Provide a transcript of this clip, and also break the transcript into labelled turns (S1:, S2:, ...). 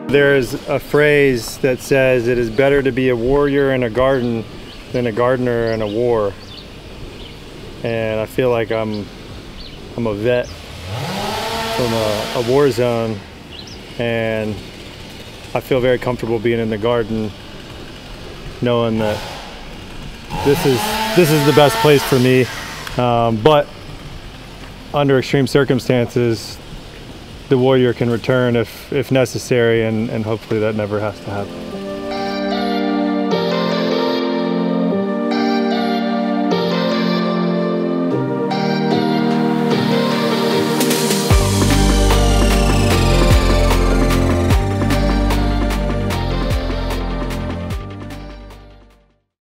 S1: There's a phrase that says it is better to be a warrior in a garden than a gardener in a war. And I feel like I'm a vet from a war zone, and I feel very comfortable being in the garden, knowing that this is the best place for me. But under extreme circumstances, the warrior can return if necessary, and hopefully that never has to happen.